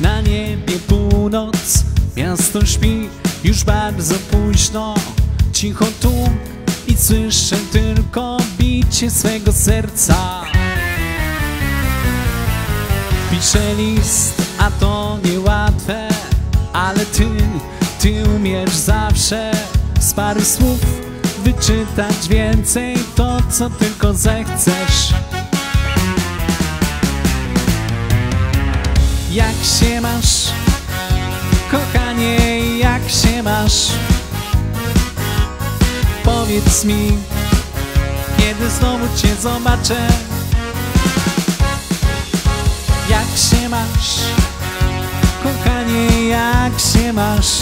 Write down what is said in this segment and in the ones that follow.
Na niebie północ, miasto śpi, już bardzo późno. Cicho tu i słyszę tylko bicie swego serca. Piszę list, a to niełatwe, ale ty umiesz zawsze z paru słów wyczytać więcej, to co tylko zechcesz. Jak się masz, kochanie, jak się masz? Powiedz mi, kiedy znowu cię zobaczę. Jak się masz, kochanie, jak się masz?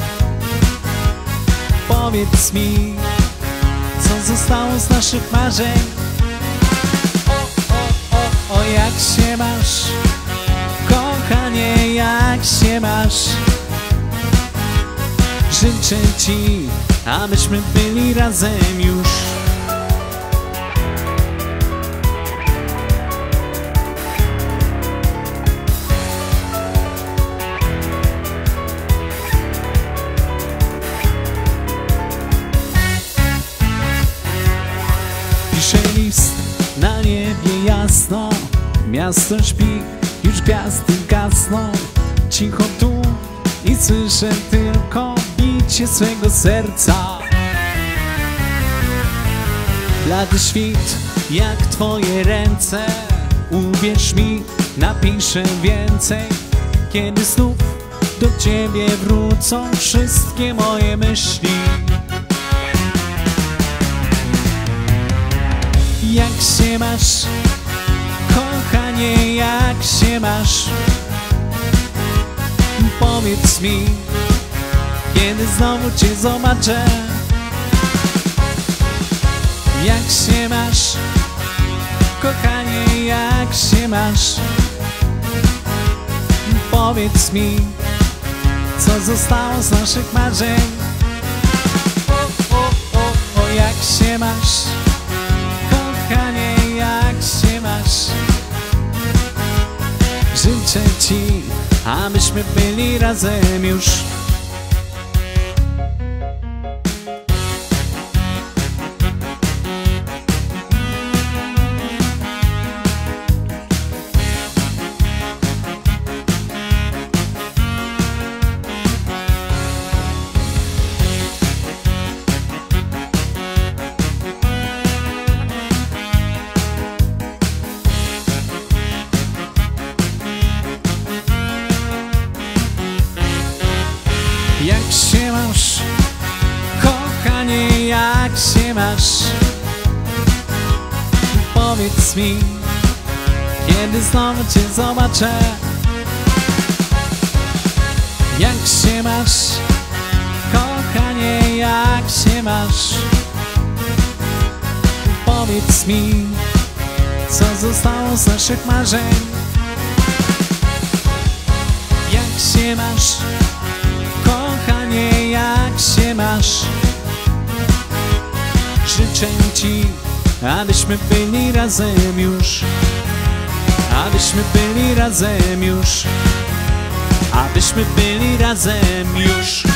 Powiedz mi, co zostało z naszych marzeń. O, jak się masz, kochanie, jak się masz? Życzę ci, abyśmy byli razem już. Piszę list, na niebie jasno, miasto śpi, już gwiazdy gasną. Cicho tu i słyszę tylko bicie swego serca. Blady świt jak twoje ręce, uwierz mi, napiszę więcej. Kiedy znów do ciebie wrócą wszystkie moje myśli. Jak się masz, kochanie, jak się masz? Powiedz mi, kiedy znowu cię zobaczę. Jak się masz, kochanie, jak się masz? Powiedz mi, co zostało z naszych marzeń. O, jak się masz, kochanie, jak się masz? Życzę ci, abyśmy byli razem już. Jak się masz, kochanie, jak się masz? Powiedz mi, kiedy znowu cię zobaczę. Jak się masz, kochanie, jak się masz? Powiedz mi, co zostało z naszych marzeń. Jak się masz, kochanie, jak się masz? Życzę ci, abyśmy byli razem już. Abyśmy byli razem już. Abyśmy byli razem już.